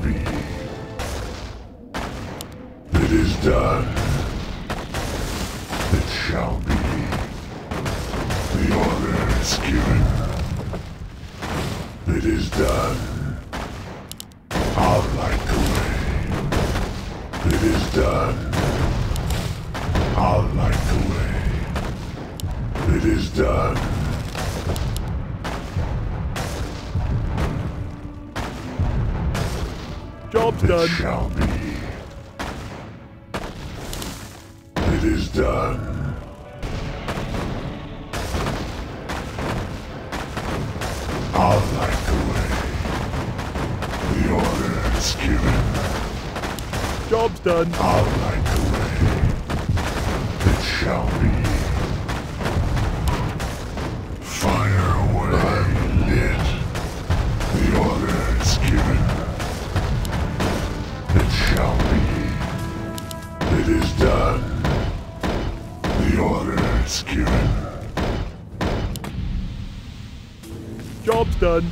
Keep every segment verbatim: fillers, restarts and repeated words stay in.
be. It is done. It shall be. The order is given. It is done. I'll light the way. It is done. I'll light the way. It is done. Job's It done. shall be. It is done. I'll light the way. The order is given. Job's done. I'll light the way. It shall be. Fire away. Lit. The order is given. It shall be. It is done. The order is given. Job's done.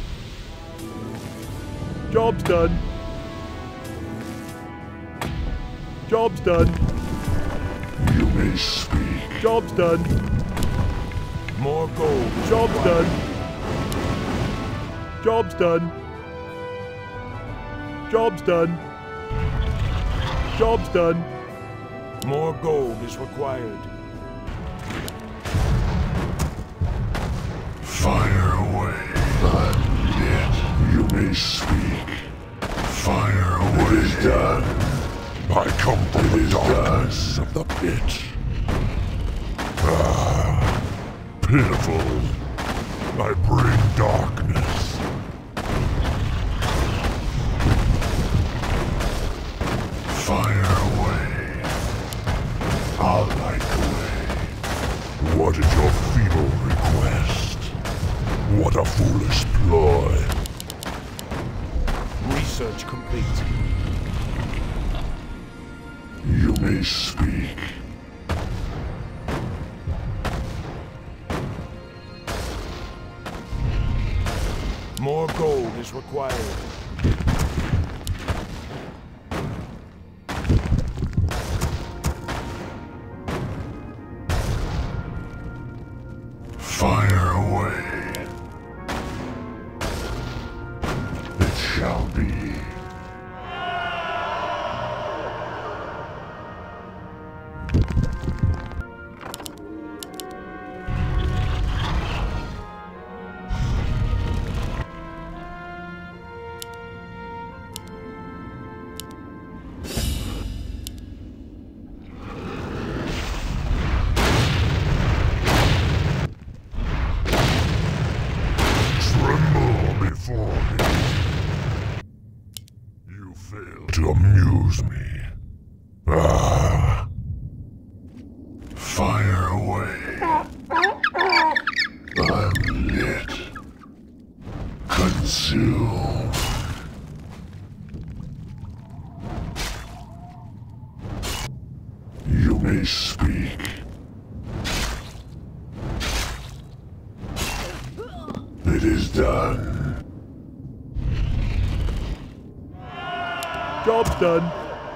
Job's done. Job's done. You may speak. Job's done. More gold. Job's done. Job's done. Job's done. Job's done. More gold is required. Fire away. Unlit. You may speak. Fire away. It is done. I come from the darkness of the pit. Ah, pitiful. I bring darkness. Fire away. I'll light the way. What is your feeble request? What a foolish ploy. Research complete. You may speak. More gold is required. Fire away. It shall be. Tremble before me. You fail to amuse me. Ah. Fire away. I'm lit. Consume. You may speak. It is done. Job's done.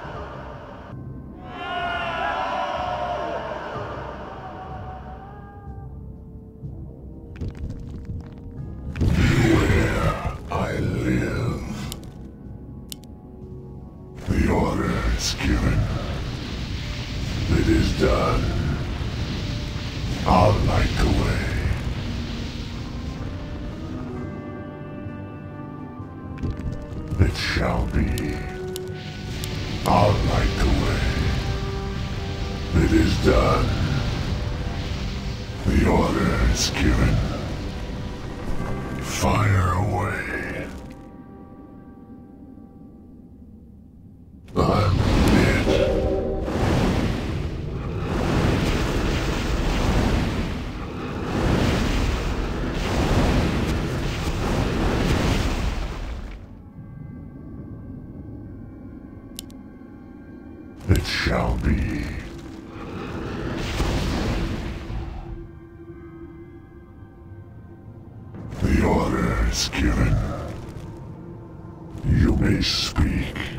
Where I live. The order is given. It is done. I'll light the way. It shall be. I'll light the way. It is done. The order is given. Fire away. I'm lit. It shall be. The order is given. You You may speak.